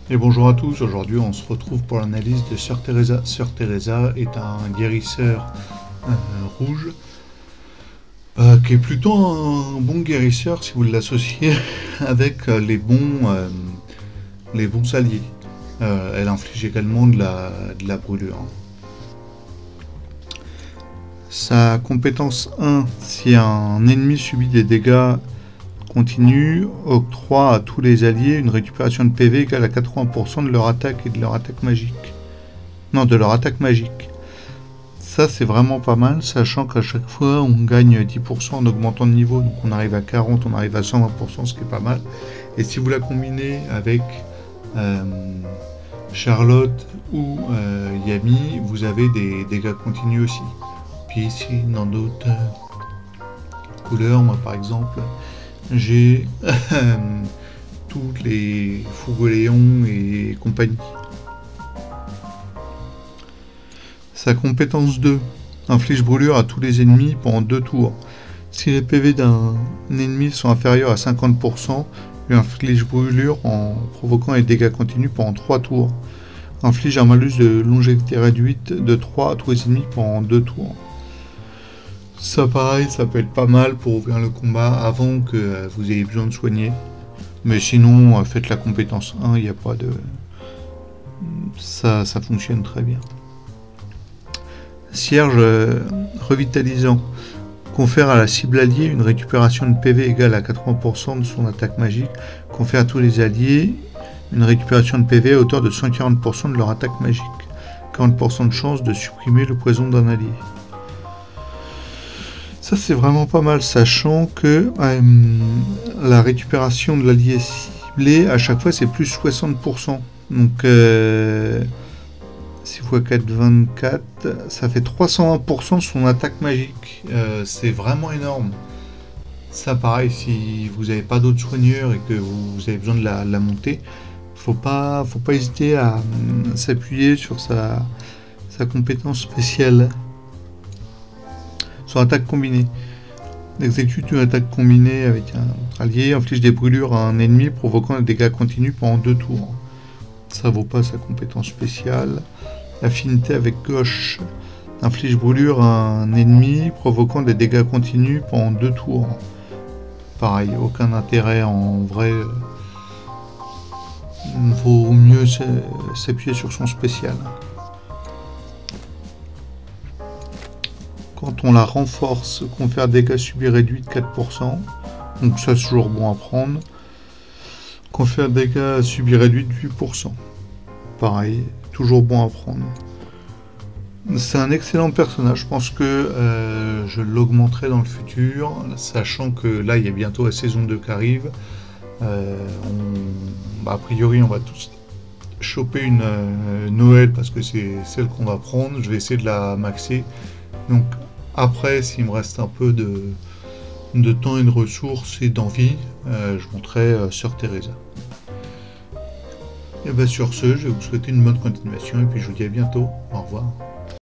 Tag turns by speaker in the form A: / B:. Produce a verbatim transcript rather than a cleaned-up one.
A: Et bonjour à tous, aujourd'hui on se retrouve pour l'analyse de Sœur Teresa. Sœur Teresa est un guérisseur euh, rouge euh, qui est plutôt un bon guérisseur si vous l'associez avec euh, les, bons, euh, les bons alliés. Euh, elle inflige également de la, de la brûlure. Sa compétence un, si un ennemi subit des dégâts continue, octroie à tous les alliés une récupération de P V égale à quatre-vingts pour cent de leur attaque et de leur attaque magique. Non, de leur attaque magique. Ça, c'est vraiment pas mal, sachant qu'à chaque fois, on gagne dix pour cent en augmentant de niveau. Donc on arrive à quarante, on arrive à cent vingt pour cent, ce qui est pas mal. Et si vous la combinez avec euh, Charlotte ou euh, Yami, vous avez des dégâts continus aussi. Puis ici, dans d'autres couleurs, moi par exemple, j'ai euh, tous les Fougoléons et compagnie. Sa compétence deux, inflige brûlure à tous les ennemis pendant deux tours. Si les P V d'un ennemi sont inférieurs à cinquante pour cent, lui inflige brûlure en provoquant des dégâts continus pendant trois tours. Inflige un malus de longévité réduite de trois à tous les ennemis pendant deux tours. Ça pareil, ça peut être pas mal pour ouvrir le combat avant que vous ayez besoin de soigner. Mais sinon, faites la compétence un, il n'y a pas de... Ça, ça fonctionne très bien. Cierge euh, revitalisant. Confère à la cible alliée une récupération de P V égale à quatre-vingts pour cent de son attaque magique. Confère à tous les alliés une récupération de P V à hauteur de cent quarante pour cent de leur attaque magique. quarante pour cent de chance de supprimer le poison d'un allié. Ça c'est vraiment pas mal, sachant que euh, la récupération de l'allié ciblé à chaque fois c'est plus soixante pour cent. Donc euh, six fois quatre, vingt-quatre, ça fait trois cent vingt pour cent de son attaque magique. Euh, c'est vraiment énorme. Ça pareil, si vous n'avez pas d'autres soigneurs et que vous, vous avez besoin de la, la monter, faut pas, faut pas hésiter à euh, s'appuyer sur sa, sa compétence spéciale. Sur attaque combinée. Exécute une attaque combinée avec un autre allié, inflige des brûlures à un ennemi provoquant des dégâts continus pendant deux tours. Ça vaut pas sa compétence spéciale. Affinité avec gauche. Inflige brûlure à un ennemi provoquant des dégâts continus pendant deux tours. Pareil, aucun intérêt en vrai. Il vaut mieux s'appuyer sur son spécial. Quand on la renforce, confère dégâts subis réduits de quatre pour cent. Donc ça c'est toujours bon à prendre. Confère dégâts subis réduits de huit pour cent. Pareil, toujours bon à prendre. C'est un excellent personnage. Je pense que euh, je l'augmenterai dans le futur, sachant que là il y a bientôt la saison deux qui arrive. Euh, on, bah, a priori on va tous choper une euh, Noël parce que c'est celle qu'on va prendre. Je vais essayer de la maxer. Donc après, s'il me reste un peu de, de temps et de ressources et d'envie, euh, je monterai euh, Sœur Teresa. Et bien sur ce, je vais vous souhaiter une bonne continuation et puis je vous dis à bientôt. Au revoir.